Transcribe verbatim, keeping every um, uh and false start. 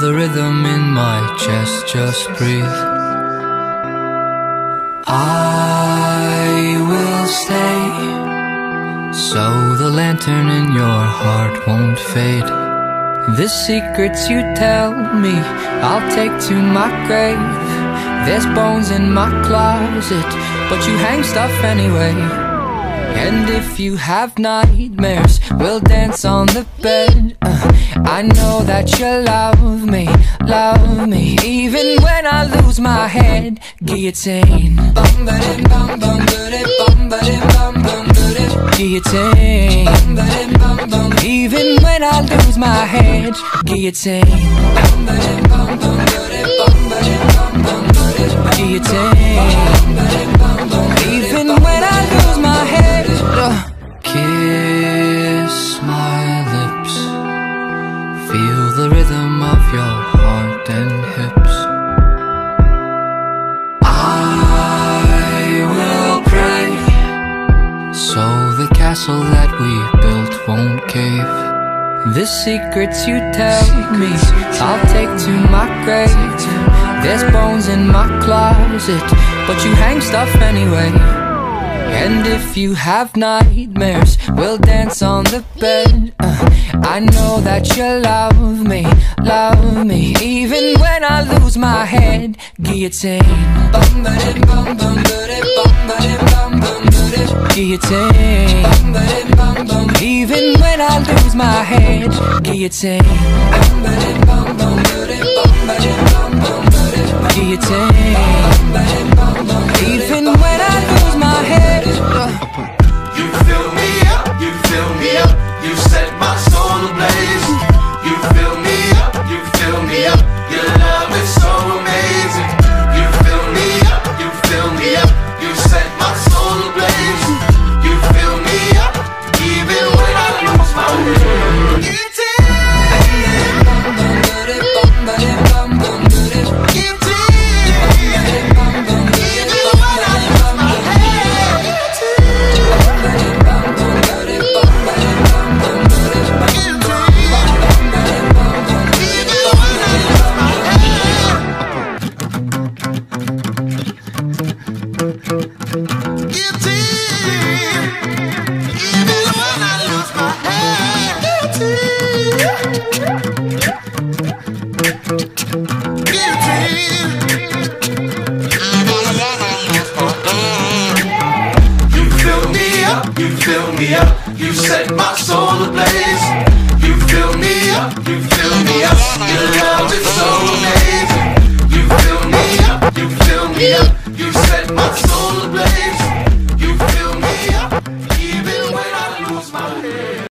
the rhythm in my chest, just breathe. I will stay, so the lantern in your heart won't fade. The secrets you tell me, I'll take to my grave. There's bones in my closet, but you hang stuff anyway. And if you have nightmares, we'll dance on the bed. uh, I know that you love me, love me, even when I lose my head. Guillotine, guillotine, even when I lose my head. Guillotine, guillotine, even when I lose my head. Kiss my lips, feel the rhythm of your heart and hips. I will pray, so the castle that we built won't cave. The secrets you tell me, I'll take to my grave. There's bones in my closet, but you hang stuff anyway. And if you have nightmares, we'll dance on the bed. uh, I know that you love me, love me, even when I lose my head. Guillotine, guillotine, even when I lose my head. Guillotine, guillotine, even when I lose my head. You fill me up, you fill me up, you set my soul ablaze. You fill me up, you fill me up, your love is so amazing. You fill me up, you fill me up, you set my soul ablaze. You fill me up, even when I lose my way. You fill me up, you set my soul ablaze. You fill me up, you fill me up, your love is so amazing. You fill me up, you fill me up, you set my soul